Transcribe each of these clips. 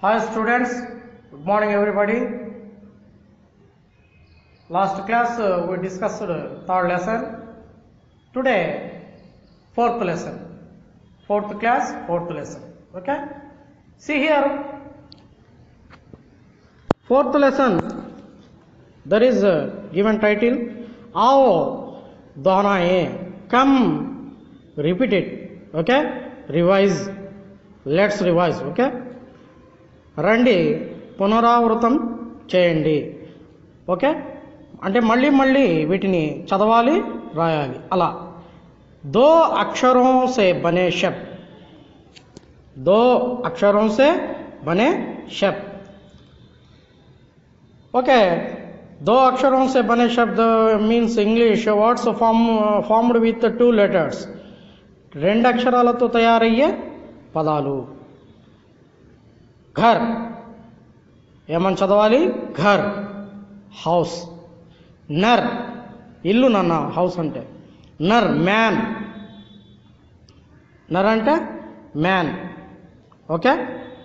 Hi students, good morning everybody. Last class we discussed third lesson. Today fourth lesson. Fourth class, fourth lesson. Okay. See here. Fourth lesson. There is a given title. Aao dohraye. Come repeat it. Okay. Revise. Let's revise. Okay. రండి పునరావృతం చేయండి. Okay, అంటే మళ్ళీ మళ్ళీ వీటిని చదవాలి, రాయాలి. అలా దో అక్షరోं से बने शब्द, दो अक्षरों से बने शब्द. ओके, दो अक्षरों से बने शब्द means English words formed with two letters. రెండు అక్షరాలతో తయారయ్యే పదాలు. घर ఏమని చదవాలి? ఘర్, హౌస్. నర్ ఇల్లు నాన్న, హౌస్ అంటే. నర్ మ్యాన్, నర్ అంటే మ్యాన్. ఓకే,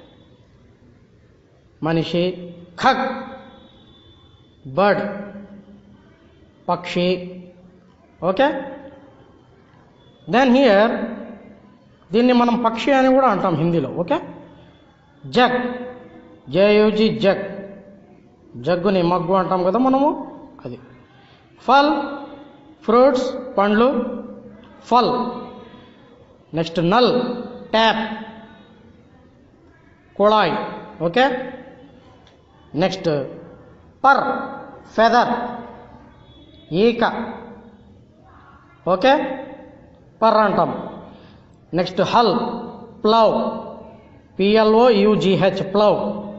మనిషి. ఖగ్ బర్డ్, పక్షి. ఓకే, దెన్ హియర్ దీన్ని మనం పక్షి అని కూడా అంటాం హిందీలో. ఓకే, జగ్, జేయుజీ జగ్, జగ్గుని మగ్గు అంటాం కదా మనము, అది. ఫల్ ఫ్రూట్స్, పండ్లు, ఫల్. నెక్స్ట్ నల్ ట్యాప్, కుళాయి. ఓకే, నెక్స్ట్ పర్ ఫెదర్, ఈక. ఓకే, పర్ అంటాం. నెక్స్ట్ హల్ ప్లవ్, PLOUGH ప్లవ్.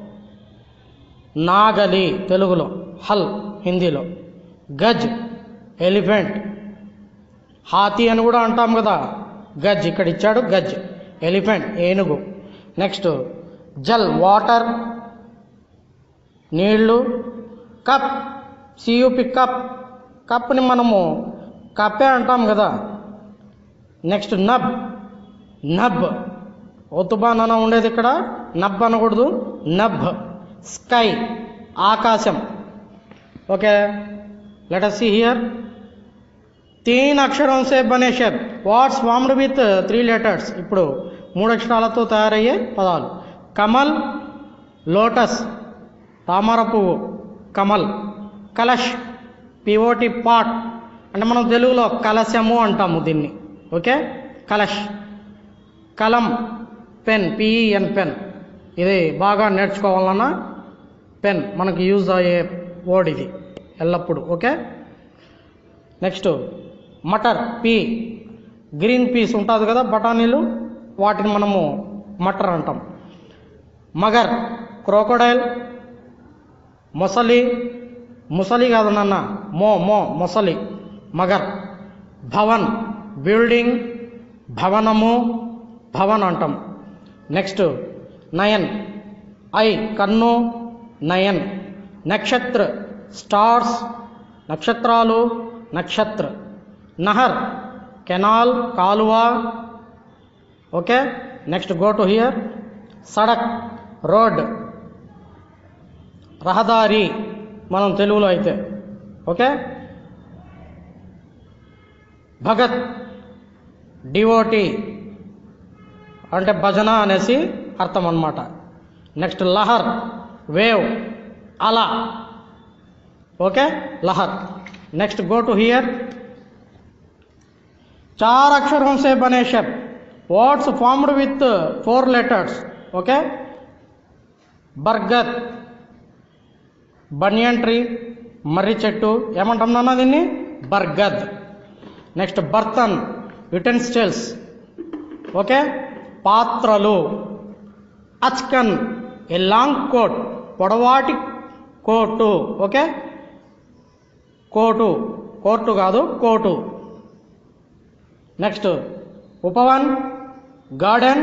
నాగలి తెలుగులో, హల్ హిందీలో. గజ్ ఎలిఫెంట్, హాతీ అని కూడా అంటాం కదా, గజ్ ఇక్కడ ఇచ్చాడు, గజ్. ఎలిఫెంట్ ఏనుగు. నెక్స్ట్ జల్ వాటర్, నీళ్ళు. కప్ CUP కప్, కప్ని మనము కప్పే అంటాం కదా. నెక్స్ట్ నబ్, నబ్ ఒత్తుబా నాన్న ఉండేది ఇక్కడ, నబ్ అనకూడదు, నబ్. స్కై ఆకాశం. Okay, let us see here. तीन అక్షరం से बने शब्द words formed with three letters. ఇప్పుడు మూడు అక్షరాలతో తయారయ్యే పదాలు. కమల్ లోటస్, తామర పువ్వు, కమల్. కలష్ POT పాట్, అంటే మనం తెలుగులో కలశము అంటాము దీన్ని. ఓకే, కలష్. కలం పెన్, PEN పెన్. ఇది బాగా నేర్చుకోవాలన్నా పెన్ మనకి యూజ్ అయ్యే వర్డ్ ఇది ఎల్లప్పుడు. ఓకే, నెక్స్ట్ మటర్, గ్రీన్ పీస్ ఉంటుంది కదా, బఠానీలు, వాటిని మనము మటర్ అంటాం. మగర్ క్రోకోడైల్. మొసలి, ముసలి కాదు నాన్న, మొసలి, మగర్. భవన్ బిల్డింగ్, భవనము, భవన్ అంటాం. నెక్స్ట్ నయన్, ఐ కన్ను, నయన్. నక్షత్ర స్టార్స్, నక్షత్రాలు, నక్షత్ర. నహర్ కెనాల్, కాలువ. Okay, next go to here. సడక్ రోడ్, రహదారి మనం తెలుగులో అయితే. ఓకే, భగత్ డివోటీ అంటే భజన అనేసి అర్థం అన్నమాట. నెక్స్ట్ లహర్ వేవ్, అలా. ఓకే, లహర్. Next go to here. चार अक्षरों से बने शब्द words formed with 4 letters. Okay, బర్గత్ బనియన్ ట్రీ, మర్రి చెట్టు ఏమంటాం నాన్న దీన్ని? బర్గద్. నెక్స్ట్ బర్తన్ యుటెన్సిల్స్. ఓకే, పాత్రలు. అచ్కన్ ఏ లాంగ్ కోట్, పొడవాటి కోటు. ఓకే, కోటు, కోర్టు కాదు, కోటు. నెక్స్ట్ ఉపవన్ గార్డెన్.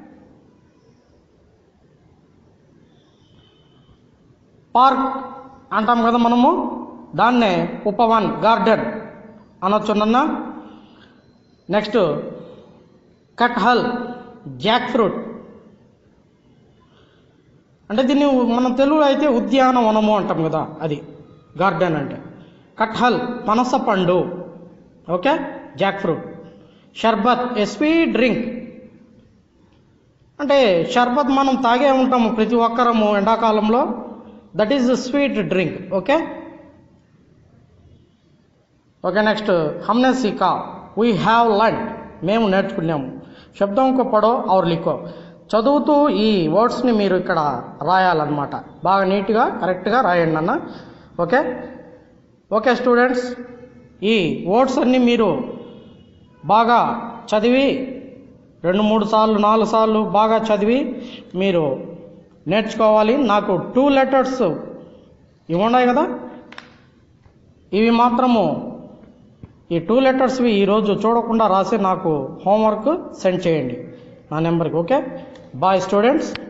పార్క్ అంటాం కదా మనము, దాన్నే ఉపవన్ గార్డెన్ అనొచ్చునన్నా. నెక్స్ట్ కట్హల్ జాక్ ఫ్రూట్. అంటే దీన్ని మనం తెలుగులో అయితే ఉద్యానవనము అంటాం కదా, అది గార్డెన్ అంటే. కట్హల్ పనస పండు, ఓకే, జాక్ ఫ్రూట్. షర్బత్ ఏ స్వీట్ డ్రింక్, అంటే షర్బత్ మనం తాగే ఉంటాము ప్రతి ఒక్కరము ఎండాకాలంలో, that is sweet drink. Okay okay next హమ్నే సీకా, వీ హ్యావ్ లర్న్, మేము నేర్చుకున్నాము. శబ్దం కో పడో ఔర్ లిఖో, చదువుతూ ఈ వర్డ్స్ని మీరు ఇక్కడ రాయాలన్నమాట. బాగా నీట్గా కరెక్ట్గా రాయండి అన్న. ఓకే ఓకే స్టూడెంట్స్, ఈ వర్డ్స్ అన్నీ మీరు బాగా చదివి 2-3 సార్లు 4 సార్లు బాగా చదివి మీరు నేర్చుకోవాలి. నాకు 2 లెటర్స్ ఇవి ఉన్నాయి కదా, ఇవి మాత్రము ఈ 2 లెటర్స్వి ఈరోజు చూడకుండా రాసి నాకు హోంవర్క్ సెండ్ చేయండి నా నెంబర్కి. Okay bye students.